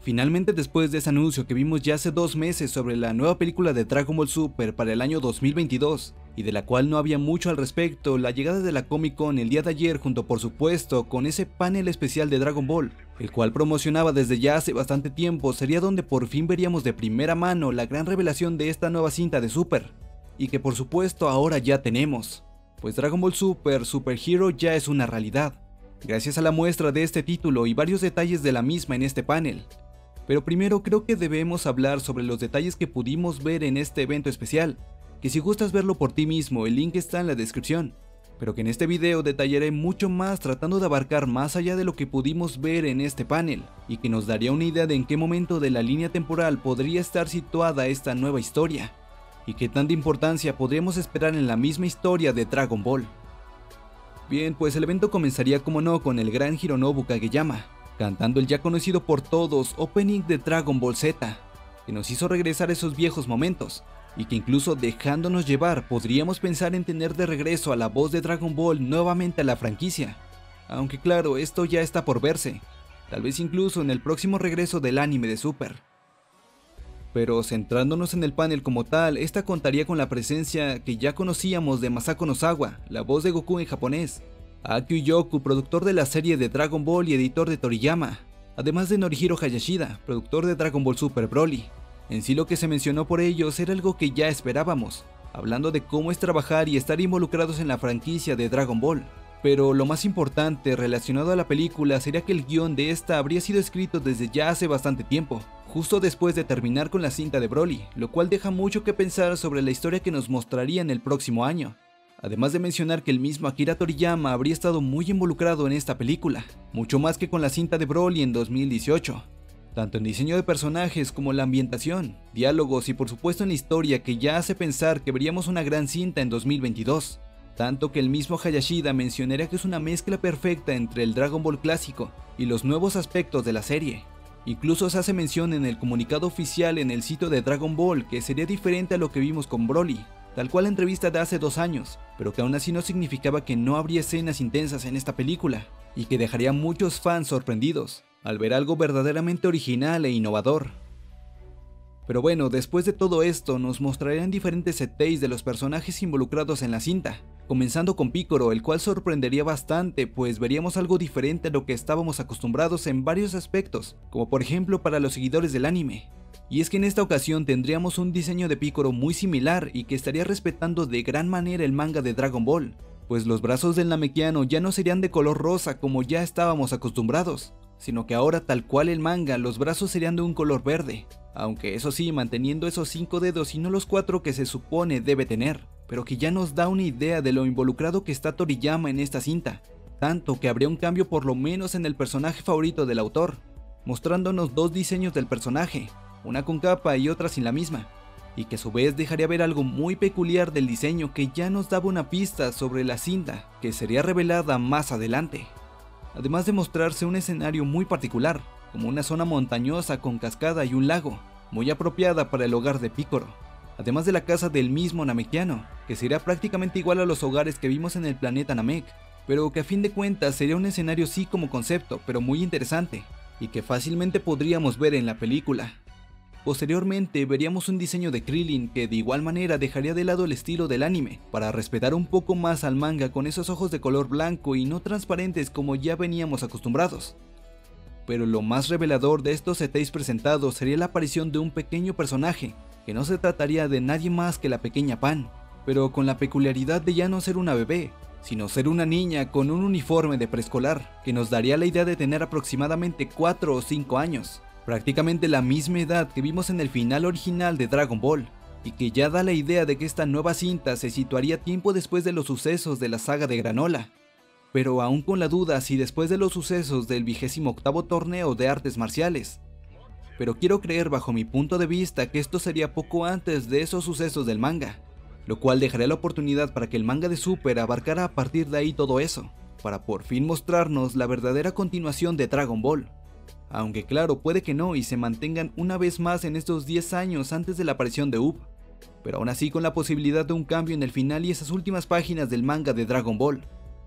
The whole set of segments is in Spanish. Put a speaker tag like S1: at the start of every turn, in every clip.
S1: Finalmente, después de ese anuncio que vimos ya hace 2 meses sobre la nueva película de Dragon Ball Super para el año 2022, y de la cual no había mucho al respecto, la llegada de la Comic Con el día de ayer junto por supuesto con ese panel especial de Dragon Ball, el cual promocionaba desde ya hace bastante tiempo, sería donde por fin veríamos de primera mano la gran revelación de esta nueva cinta de Super, y que por supuesto ahora ya tenemos, pues Dragon Ball Super Super Hero ya es una realidad, gracias a la muestra de este título y varios detalles de la misma en este panel. Pero primero creo que debemos hablar sobre los detalles que pudimos ver en este evento especial, que si gustas verlo por ti mismo el link está en la descripción, pero que en este video detallaré mucho más tratando de abarcar más allá de lo que pudimos ver en este panel, y que nos daría una idea de en qué momento de la línea temporal podría estar situada esta nueva historia, y qué tanta importancia podríamos esperar en la misma historia de Dragon Ball. Bien, pues el evento comenzaría como no con el gran Hironobu Kageyama, cantando el ya conocido por todos opening de Dragon Ball Z, que nos hizo regresar a esos viejos momentos, y que incluso dejándonos llevar podríamos pensar en tener de regreso a la voz de Dragon Ball nuevamente a la franquicia, aunque claro, esto ya está por verse, tal vez incluso en el próximo regreso del anime de Super. Pero centrándonos en el panel como tal, esta contaría con la presencia que ya conocíamos de Masako Nozawa, la voz de Goku en japonés, Akio Yoku, productor de la serie de Dragon Ball y editor de Toriyama, además de Norihiro Hayashida, productor de Dragon Ball Super Broly. En sí lo que se mencionó por ellos era algo que ya esperábamos, hablando de cómo es trabajar y estar involucrados en la franquicia de Dragon Ball. Pero lo más importante relacionado a la película sería que el guión de esta habría sido escrito desde ya hace bastante tiempo, justo después de terminar con la cinta de Broly, lo cual deja mucho que pensar sobre la historia que nos mostraría en el próximo año. Además de mencionar que el mismo Akira Toriyama habría estado muy involucrado en esta película, mucho más que con la cinta de Broly en 2018, tanto en diseño de personajes como la ambientación, diálogos y por supuesto en la historia que ya hace pensar que veríamos una gran cinta en 2022, tanto que el mismo Hayashida mencionaría que es una mezcla perfecta entre el Dragon Ball clásico y los nuevos aspectos de la serie. Incluso se hace mención en el comunicado oficial en el sitio de Dragon Ball que sería diferente a lo que vimos con Broly, tal cual la entrevista de hace 2 años, pero que aún así no significaba que no habría escenas intensas en esta película, y que dejaría a muchos fans sorprendidos, al ver algo verdaderamente original e innovador. Pero bueno, después de todo esto nos mostrarían diferentes settings de los personajes involucrados en la cinta, comenzando con Piccolo, el cual sorprendería bastante pues veríamos algo diferente a lo que estábamos acostumbrados en varios aspectos, como por ejemplo para los seguidores del anime. Y es que en esta ocasión tendríamos un diseño de Piccolo muy similar y que estaría respetando de gran manera el manga de Dragon Ball, pues los brazos del Namekiano ya no serían de color rosa como ya estábamos acostumbrados, sino que ahora tal cual el manga los brazos serían de un color verde, aunque eso sí manteniendo esos 5 dedos y no los 4 que se supone debe tener, pero que ya nos da una idea de lo involucrado que está Toriyama en esta cinta, tanto que habría un cambio por lo menos en el personaje favorito del autor, mostrándonos 2 diseños del personaje, una con capa y otra sin la misma, y que a su vez dejaría ver algo muy peculiar del diseño que ya nos daba una pista sobre la cinta que sería revelada más adelante. Además de mostrarse un escenario muy particular, como una zona montañosa con cascada y un lago, muy apropiada para el hogar de Piccolo, además de la casa del mismo Namekiano, que sería prácticamente igual a los hogares que vimos en el planeta Namek, pero que a fin de cuentas sería un escenario sí como concepto, pero muy interesante, y que fácilmente podríamos ver en la película. Posteriormente veríamos un diseño de Krillin que de igual manera dejaría de lado el estilo del anime, para respetar un poco más al manga con esos ojos de color blanco y no transparentes como ya veníamos acostumbrados. Pero lo más revelador de estos settings presentados sería la aparición de un pequeño personaje, que no se trataría de nadie más que la pequeña Pan, pero con la peculiaridad de ya no ser una bebé, sino ser una niña con un uniforme de preescolar, que nos daría la idea de tener aproximadamente 4 o 5 años. Prácticamente la misma edad que vimos en el final original de Dragon Ball, y que ya da la idea de que esta nueva cinta se situaría tiempo después de los sucesos de la saga de Granola, pero aún con la duda si después de los sucesos del 28º torneo de artes marciales. Pero quiero creer bajo mi punto de vista que esto sería poco antes de esos sucesos del manga, lo cual dejaría la oportunidad para que el manga de Super abarcara a partir de ahí todo eso, para por fin mostrarnos la verdadera continuación de Dragon Ball. Aunque claro, puede que no y se mantengan una vez más en estos 10 años antes de la aparición de Up, pero aún así con la posibilidad de un cambio en el final y esas últimas páginas del manga de Dragon Ball.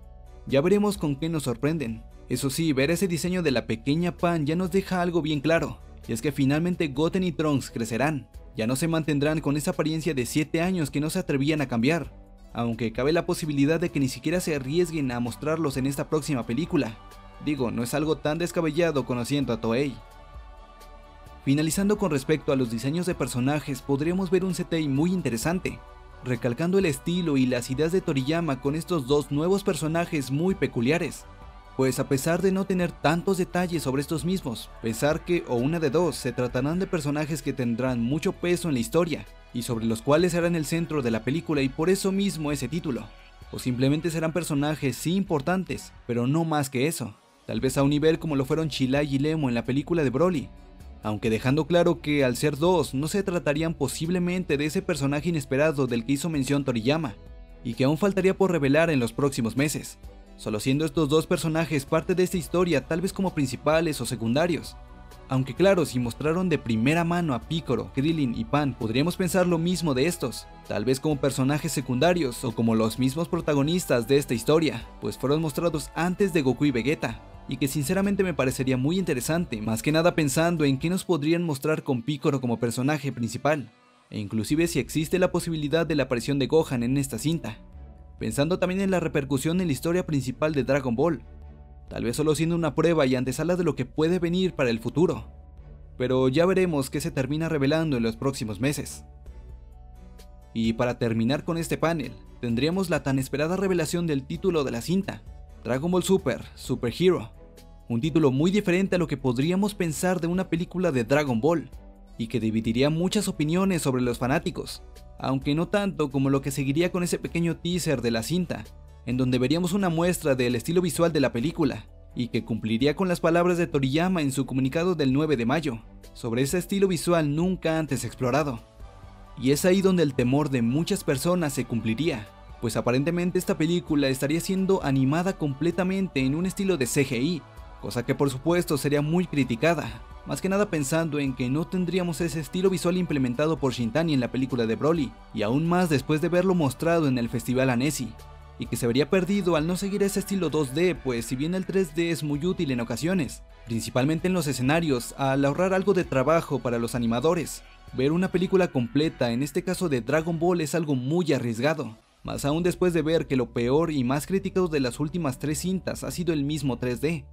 S1: Ya veremos con qué nos sorprenden. Eso sí, ver ese diseño de la pequeña Pan ya nos deja algo bien claro, y es que finalmente Goten y Trunks crecerán. Ya no se mantendrán con esa apariencia de 7 años que no se atrevían a cambiar, aunque cabe la posibilidad de que ni siquiera se arriesguen a mostrarlos en esta próxima película. Digo, no es algo tan descabellado conociendo a Toei. Finalizando con respecto a los diseños de personajes, podríamos ver un CTI muy interesante, recalcando el estilo y las ideas de Toriyama con estos dos nuevos personajes muy peculiares. Pues a pesar de no tener tantos detalles sobre estos mismos, pensar que o una de dos se tratarán de personajes que tendrán mucho peso en la historia y sobre los cuales serán el centro de la película y por eso mismo ese título. O simplemente serán personajes sí importantes, pero no más que eso, tal vez a un nivel como lo fueron Chilai y Lemo en la película de Broly. Aunque dejando claro que al ser dos no se tratarían posiblemente de ese personaje inesperado del que hizo mención Toriyama, y que aún faltaría por revelar en los próximos meses, solo siendo estos dos personajes parte de esta historia tal vez como principales o secundarios. Aunque claro, si mostraron de primera mano a Piccolo, Krillin y Pan, podríamos pensar lo mismo de estos, tal vez como personajes secundarios o como los mismos protagonistas de esta historia, pues fueron mostrados antes de Goku y Vegeta, y que sinceramente me parecería muy interesante, más que nada pensando en qué nos podrían mostrar con Piccolo como personaje principal, e inclusive si existe la posibilidad de la aparición de Gohan en esta cinta, pensando también en la repercusión en la historia principal de Dragon Ball, tal vez solo siendo una prueba y antesala de lo que puede venir para el futuro, pero ya veremos qué se termina revelando en los próximos meses. Y para terminar con este panel, tendríamos la tan esperada revelación del título de la cinta, Dragon Ball Super, Super Hero, un título muy diferente a lo que podríamos pensar de una película de Dragon Ball, y que dividiría muchas opiniones sobre los fanáticos, aunque no tanto como lo que seguiría con ese pequeño teaser de la cinta, en donde veríamos una muestra del estilo visual de la película, y que cumpliría con las palabras de Toriyama en su comunicado del 9 de mayo, sobre ese estilo visual nunca antes explorado. Y es ahí donde el temor de muchas personas se cumpliría, pues aparentemente esta película estaría siendo animada completamente en un estilo de CGI, cosa que por supuesto sería muy criticada, más que nada pensando en que no tendríamos ese estilo visual implementado por Shintani en la película de Broly, y aún más después de verlo mostrado en el Festival Annecy, y que se vería perdido al no seguir ese estilo 2D, pues si bien el 3D es muy útil en ocasiones, principalmente en los escenarios, al ahorrar algo de trabajo para los animadores, ver una película completa, en este caso de Dragon Ball, es algo muy arriesgado, más aún después de ver que lo peor y más criticado de las últimas 3 cintas ha sido el mismo 3D.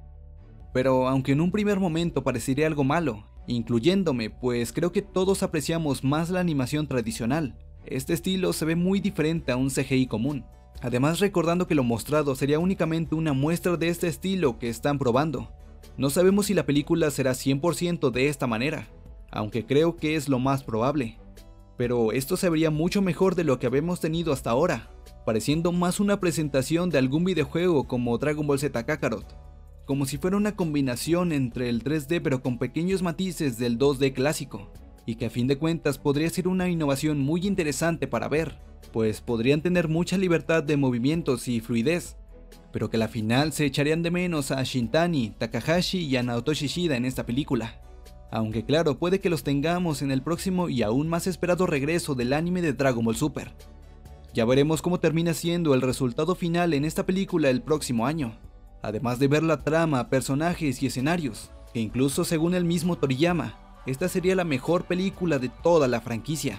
S1: Pero aunque en un primer momento parecería algo malo, incluyéndome, pues creo que todos apreciamos más la animación tradicional, este estilo se ve muy diferente a un CGI común. Además, recordando que lo mostrado sería únicamente una muestra de este estilo que están probando. No sabemos si la película será 100% de esta manera, aunque creo que es lo más probable. Pero esto se vería mucho mejor de lo que habíamos tenido hasta ahora, pareciendo más una presentación de algún videojuego como Dragon Ball Z Kakarot, como si fuera una combinación entre el 3D pero con pequeños matices del 2D clásico, y que a fin de cuentas podría ser una innovación muy interesante para ver, pues podrían tener mucha libertad de movimientos y fluidez, pero que a la final se echarían de menos a Shintani, Takahashi y a Naotoshi Shida en esta película. Aunque claro, puede que los tengamos en el próximo y aún más esperado regreso del anime de Dragon Ball Super. Ya veremos cómo termina siendo el resultado final en esta película el próximo año, además de ver la trama, personajes y escenarios, que incluso según el mismo Toriyama, esta sería la mejor película de toda la franquicia.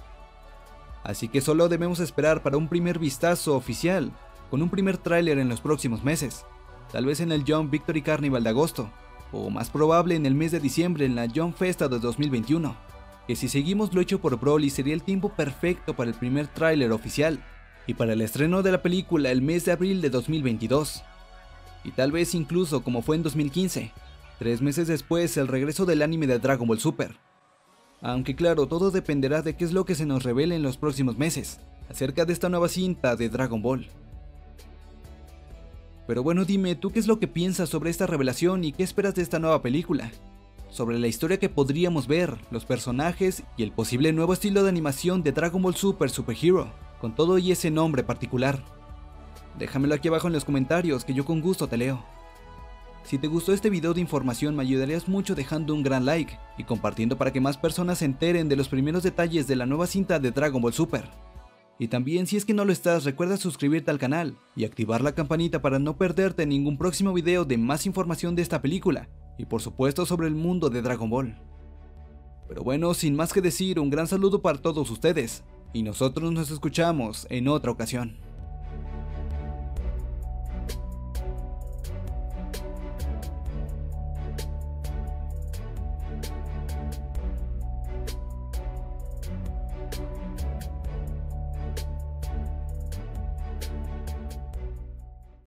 S1: Así que solo debemos esperar para un primer vistazo oficial, con un primer tráiler en los próximos meses, tal vez en el Jump Victory Carnival de agosto, o más probable en el mes de diciembre en la Jump Festa de 2021, que si seguimos lo hecho por Broly sería el tiempo perfecto para el primer tráiler oficial, y para el estreno de la película el mes de abril de 2022, y tal vez incluso como fue en 2015, 3 meses después el regreso del anime de Dragon Ball Super. Aunque claro, todo dependerá de qué es lo que se nos revele en los próximos meses, acerca de esta nueva cinta de Dragon Ball. Pero bueno, dime, ¿tú qué es lo que piensas sobre esta revelación y qué esperas de esta nueva película? Sobre la historia que podríamos ver, los personajes y el posible nuevo estilo de animación de Dragon Ball Super Super Hero, con todo y ese nombre particular. Déjamelo aquí abajo en los comentarios que yo con gusto te leo. Si te gustó este video de información me ayudarías mucho dejando un gran like y compartiendo para que más personas se enteren de los primeros detalles de la nueva cinta de Dragon Ball Super. Y también si es que no lo estás, recuerda suscribirte al canal y activar la campanita para no perderte ningún próximo video de más información de esta película y por supuesto sobre el mundo de Dragon Ball. Pero bueno, sin más que decir, un gran saludo para todos ustedes, y nosotros nos escuchamos en otra ocasión.